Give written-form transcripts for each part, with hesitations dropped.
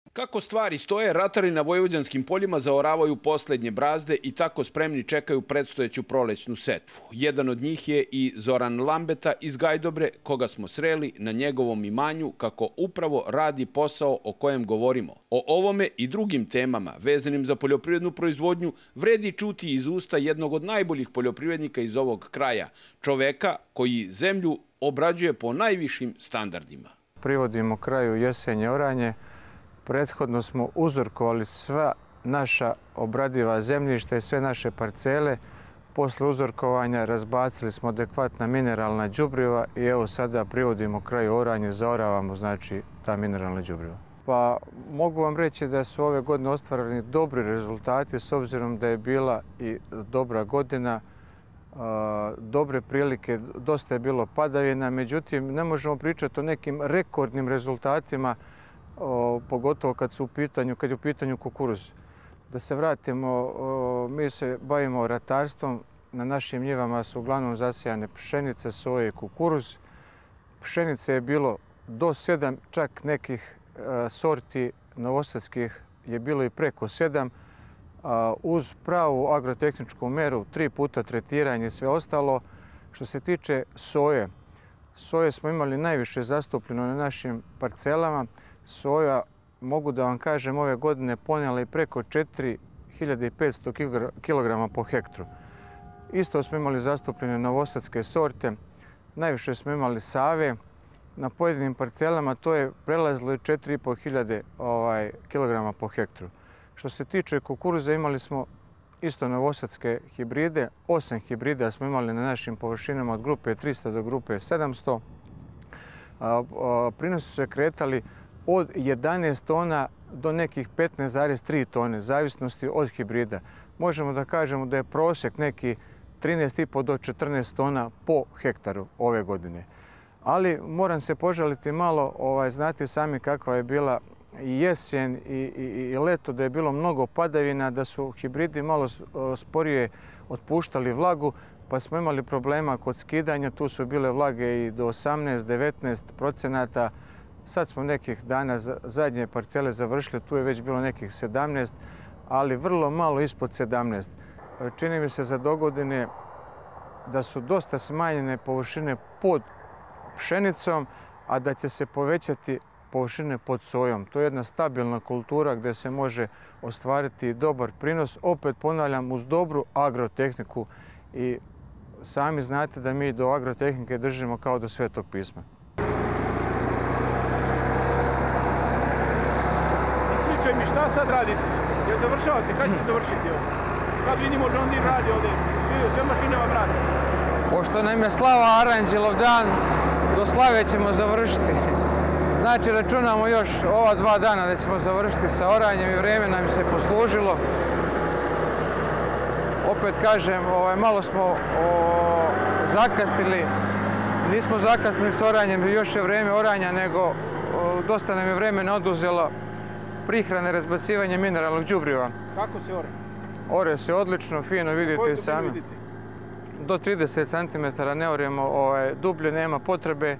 Kako stvari stoje, ratari na vojvođanskim poljima zaoravaju posljednje brazde i tako spremni čekaju predstojeću prolećnu setvu. Jedan od njih je i Zoran Lambeta iz Gajdobre, koga smo sreli na njegovom imanju kako upravo radi posao o kojem govorimo. O ovome i drugim temama vezanim za poljoprivrednu proizvodnju vredi čuti iz usta jednog od najboljih poljoprivrednika iz ovog kraja, čoveka koji zemlju obrađuje po najvišim standardima. Privodimo kraju jesenje oranje. Prethodno smo uzorkovali sva naša obradiva zemljišta i sve naše parcele. Posle uzorkovanja razbacili smo adekvatna mineralna đubriva i evo sada privodimo kraju oranje, zaoravamo znači ta mineralna đubriva. Pa mogu vam reći da su ove godine ostvareni dobri rezultati s obzirom da je bila i dobra godina, dobre prilike, dosta je bilo padavina, međutim ne možemo pričati o nekim rekordnim rezultatima, pogotovo kad je u pitanju kukuruz. Da se vratimo, mi se bavimo ratarstvom, na našim njivama su uglavnom zasijane pšenice, soje i kukuruz. Pšenice je bilo do 7, čak nekih sorti novosadskih je bilo i preko 7. Uz pravu agrotehničku meru, 3 puta tretiranje i sve ostalo. Što se tiče soje, soje smo imali najviše zastupljeno na našim parcelama. Soja, mogu da vam kažem, ove godine ponijela i preko 4500 kg po hektru. Isto smo imali zastupljene novosadske sorte, najviše smo imali Save. Na pojedinim parcelama to je prelazilo i 4500 kg po hektru. Što se tiče kukuruza, imali smo isto novosadske hibride. 8 hibrida smo imali na našim površinama od grupe 300 do grupe 700. Prinosi su se kretali od 11 tona do nekih 15,3 tone, zavisnosti od hibrida. Možemo da kažemo da je prosjek neki 13,5 do 14 tona po hektaru ove godine. Ali moram se požaliti malo, znate sami kakva je bila i jesen i leto, da je bilo mnogo padavina, da su hibridi malo sporije otpuštali vlagu, pa smo imali problema kod skidanja, tu su bile vlage i do 18-19%. Sad smo nekih dana zadnje parcele završili, tu je već bilo nekih 17, ali vrlo malo ispod 17. Čini mi se za dogodine da su dosta smanjene površine pod pšenicom, a da će se povećati površine pod sojom. To je jedna stabilna kultura gdje se može ostvariti dobar prinos. Opet ponavljam, uz dobru agrotehniku i sami znate da mi do agrotehnike držimo kao do Svetog pisma. Pričaj mi, šta sad radite? Jel završavate? Kad ćete završiti ovo? Sad vidimo da on radi ovdje. Sve mašine vam radi. Pošto nam je slava Aranđelov dan, do slave ćemo završiti. Znači, računamo još ova 2 dana da ćemo završiti sa oranjem i vrijeme nam se poslužilo. Opet kažem, malo smo zakasnili. Nismo zakasnili s oranjem, još je vrijeme oranja, nego dosta nam je vremena oduzelo prihrane, razbacivanje mineralnog đubriva. Kako se ore? Ore se odlično, fino vidite i sami. Do 30 cm ne oremo, dublje nema potrebe.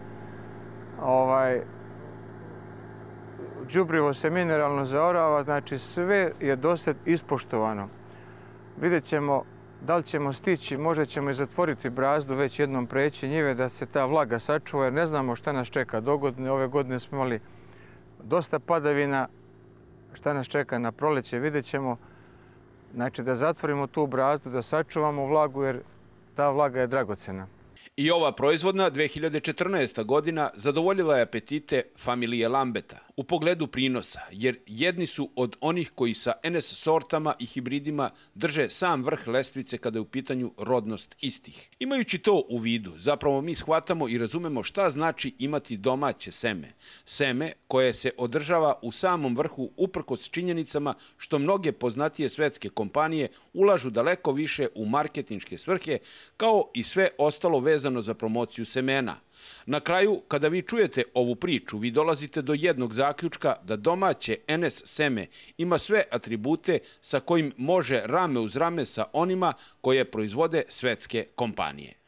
Đubrivo se mineralno zaorava, znači sve je dosad ispoštovano. Vidjet ćemo da li ćemo stići, možda ćemo i zatvoriti brazdu, već jednom preći njive da se ta vlaga sačuva, jer ne znamo šta nas čeka dogodine. Ove godine smo imali dosta padavina, šta nas čeka na proleće, vidjet ćemo. Znači da zatvorimo tu brazdu, da sačuvamo vlagu, jer ta vlaga je dragocena. I ova proizvodna 2014. godina zadovoljila je apetite familije Lambeta u pogledu prinosa, jer jedni su od onih koji sa NS sortama i hibridima drže sam vrh lestvice kada je u pitanju rodnost istih. Imajući to u vidu, zapravo mi shvatamo i razumemo šta znači imati domaće seme. Seme koje se održava u samom vrhu uprkos činjenicama što mnoge poznatije svetske kompanije ulažu daleko više u marketinške svrhe, kao i sve ostalo vezano za promociju semena. Na kraju, kada vi čujete ovu priču, vi dolazite do jednog zaključka da domaće NS seme ima sve atribute sa kojim može rame uz rame sa onima koje proizvode svetske kompanije.